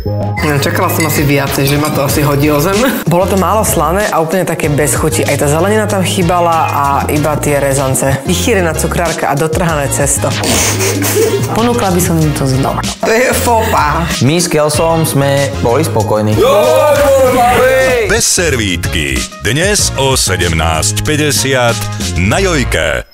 Čakala som asi viacej, že ma to asi hodí o zem. Bolo to málo slané a úplne také bez chuti. Aj tá zelenina tam chýbala a iba tie rezance. Vychýrená cukrárka a dotrhané cesto. Ponúkla by som im to znova. To je fópa. My s Kelsom sme boli spokojní. Bez servítky. Dnes o 17:50 na Jojke.